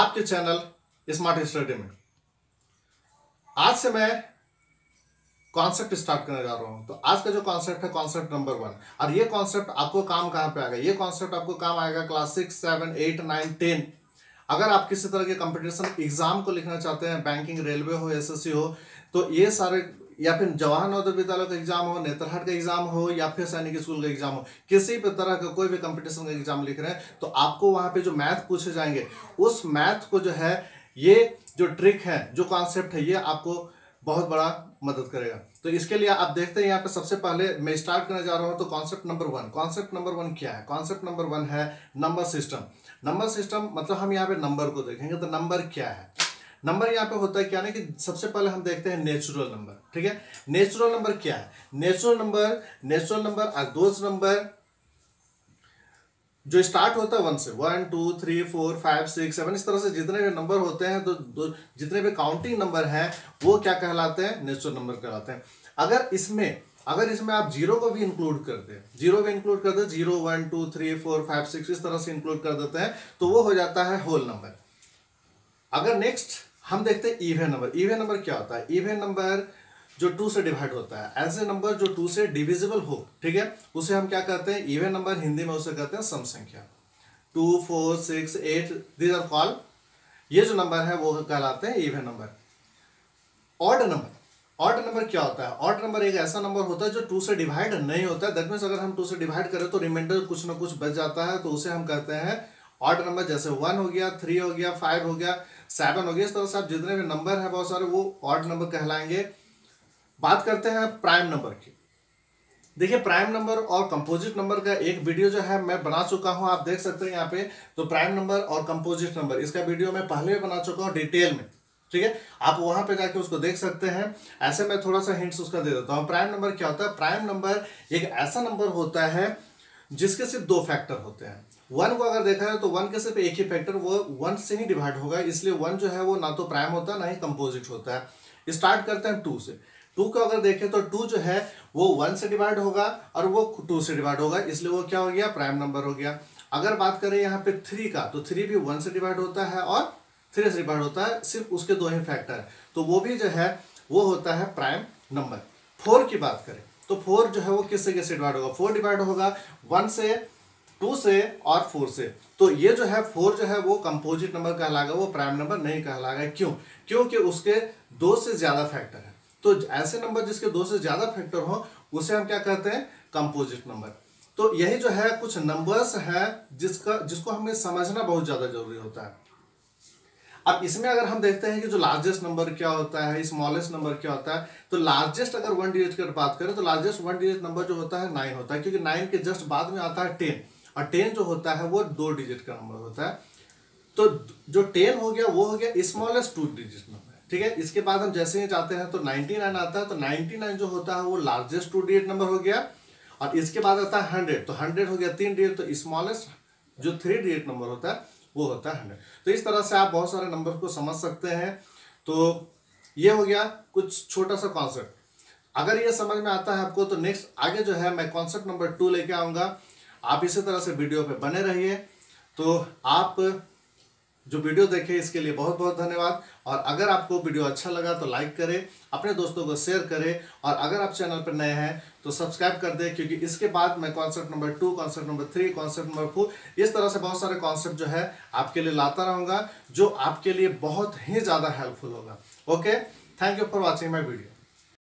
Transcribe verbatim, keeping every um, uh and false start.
आपके channel smart study में। आज से मैं कॉन्सेप्ट स्टार्ट करने जा रहा हूं। तो आज का जो कॉन्सेप्ट है कॉन्सेप्ट नंबर वन, और ये कॉन्सेप्ट आपको काम कहां पे आएगा? ये कॉन्सेप्ट आपको काम आएगा class six seven eight nine ten. अगर आप किसी तरह के कंपटीशन एग्जाम को लिखना चाहते हैं, बैंकिंग, रेलवे हो, एसएससी हो, तो ये सारे, या फिर जवाहर नवोदय विद्यालय का एग्जाम हो, नेतरहाट का एग्जाम हो, या फिर सैनिक स्कूल का एग्जाम हो, किसी भी तरह का कोई भी कंपटीशन का एग्जाम लिख रहे हैं, तो आपको वहां पे जो मैथ पूछे जाएंगे, उस मैथ को जो है, ये जो ट्रिक है, जो कॉन्सेप्ट है, ये आपको बहुत बड़ा मदद करेगा। तो इसके लिए आप देखते हैं यहाँ पे सबसे पहले मैं स्टार्ट करने जा रहा हूँ। तो concept number one, concept number one क्या है? कॉन्सेप्ट नंबर वन है नंबर सिस्टम। नंबर सिस्टम मतलब हम यहाँ पे नंबर को देखेंगे। तो नंबर क्या है? नंबर यहाँ पे होता है क्या ना, कि सबसे पहले हम देखते हैं नेचुरल नंबर। ठीक है, नेचुरल नंबर क्या है? Natural number natural number are those number जो स्टार्ट होता है वन से, one two three four five six seven, इस तरह से जितने भी नंबर होते हैं, तो, तो जितने भी काउंटिंग नंबर हैं, वो क्या कहलाते हैं? नेचुरल नंबर कहलाते हैं। अगर इसमें अगर इसमें आप जीरो को भी इंक्लूड कर दे जीरो भी इंक्लूड कर दे zero one two three four five six इस तरह से इंक्लूड कर देते हैं, तो वो हो जाता है होल नंबर। अगर नेक्स्ट हम देखते हैं इवन नंबर। इवन नंबर क्या होता है? इवन नंबर जो टू से डिवाइड होता है, ऐसे नंबर जो टू से डिविजिबल हो, ठीक है, उसे हम क्या कहते हैं? Even number. हिंदी में उसे कहते हैं सम संख्या। Two four six eight these are called, ये जो नंबर है वो कहलाते हैं even number. Odd number, odd number क्या होता है? ऑड नंबर एक ऐसा नंबर होता है जो टू से डिवाइड नहीं होता है। दैट मीन्स अगर हम टू से डिवाइड करें तो रिमाइंडर कुछ ना कुछ बच जाता है, तो उसे हम कहते हैं ऑड नंबर। जैसे वन हो गया, थ्री हो गया, फाइव हो गया, सेवन हो गया, इस तरह से आप जितने भी नंबर है बहुत सारे, वो ऑड नंबर कहलाएंगे। बात करते हैं प्राइम नंबर की। देखिए, प्राइम नंबर और कंपोजिट नंबर का एक वीडियो जो है मैं बना चुका हूं, आप देख सकते हैं यहाँ पे। तो प्राइम नंबर और कंपोजिट नंबर, इसका वीडियो मैं पहले भी बना चुका हूं डिटेल में, ठीक है, आप वहां पे जाके उसको देख सकते हैं। ऐसे मैं थोड़ा सा हिंट्स उसका दे देता हूं। प्राइम नंबर क्या होता है? प्राइम नंबर एक ऐसा नंबर होता है जिसके सिर्फ दो फैक्टर होते हैं। वन को अगर देखा जाए तो वन के सिर्फ एक ही फैक्टर, वो वन से ही डिवाइड होगा, इसलिए वन जो है वो ना तो प्राइम होता है ना ही कंपोजिट होता है। स्टार्ट करते हैं टू से। टू को अगर देखें तो टू जो है वो वन से डिवाइड होगा और वो टू से डिवाइड होगा, इसलिए वो क्या हो गया? प्राइम नंबर हो गया। अगर बात करें यहाँ पे थ्री का, तो थ्री भी वन से डिवाइड होता है और थ्री से डिवाइड होता है, सिर्फ उसके दो ही फैक्टर है, तो वो भी जो है वो होता है प्राइम नंबर। फोर की बात करें तो फोर जो है वो किससे किससे डिवाइड होगा? फोर डिवाइड होगा वन से, टू से और फोर से। तो ये जो है फोर जो है वो कंपोजिट नंबर कहलाएगा, वो प्राइम नंबर नहीं कहलाएगा। क्यों? क्योंकि उसके दो से ज्यादा फैक्टर है। तो ऐसे नंबर जिसके दो से ज्यादा फैक्टर हो, उसे हम क्या कहते हैं? Composite number. तो यही जो है कुछ नंबर्स है जिसका जिसको हमें समझना बहुत ज्यादा जरूरी होता है। अब इसमें अगर हम देखते हैं कि जो लार्जेस्ट नंबर क्या होता है, स्मॉलेस्ट नंबर क्या होता है, तो लार्जेस्ट अगर वन डिजिट की बात करें तो लार्जेस्ट वन डिजिट नंबर जो होता है नाइन होता है, क्योंकि नाइन के जस्ट बाद में आता है टेन, और टेन जो होता है वो दो डिजिट का नंबर होता है। तो जो टेन हो गया वो हो गया स्मॉलेस्ट टू डिजिट नंबर, ठीक है। इसके बाद हम जैसे ही जाते हैं तो नाइनटी नाइन आता है, तो नाइनटी नाइन जो होता है वो लार्जेस्ट टू डिजिट नंबर हो गया। और इसके बाद आता है हंड्रेड, तो हंड्रेड हो गया तीन डिजिट, तो स्मॉलेस्ट जो थ्री डिजिट नंबर होता है वो होता है हंड्रेड। तो इस तरह से आप बहुत सारे नंबर को समझ सकते हैं। तो ये हो गया कुछ छोटा सा कॉन्सेप्ट। अगर ये समझ में आता है आपको, तो नेक्स्ट आगे जो है मैं कॉन्सेप्ट नंबर टू लेके आऊंगा। आप इसी तरह से वीडियो पे बने रहिए। तो आप जो वीडियो देखे इसके लिए बहुत बहुत धन्यवाद। और अगर आपको वीडियो अच्छा लगा तो लाइक करें, अपने दोस्तों को शेयर करें, और अगर आप चैनल पर नए हैं तो सब्सक्राइब कर दें, क्योंकि इसके बाद मैं concept number two, concept number three, concept number four, इस तरह से बहुत सारे कॉन्सेप्ट जो है आपके लिए लाता रहूंगा, जो आपके लिए बहुत ही ज़्यादा हेल्पफुल होगा। Okay, thank you for watching my video.